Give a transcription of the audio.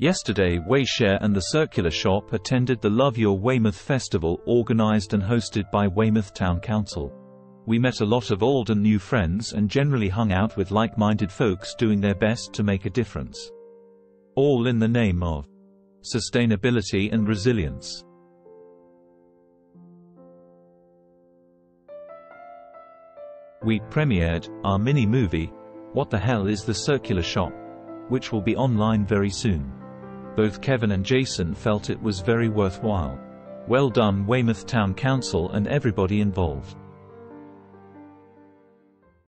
Yesterday, WeyShare and the Circular Shop attended the Love Your Weymouth festival organized and hosted by Weymouth Town Council. We met a lot of old and new friends and generally hung out with like-minded folks doing their best to make a difference. All in the name of sustainability and resilience. We premiered our mini-movie, What the Hell is the Circular Shop?, which will be online very soon. Both Kevin and Jason felt it was very worthwhile. Well done Weymouth Town Council and everybody involved.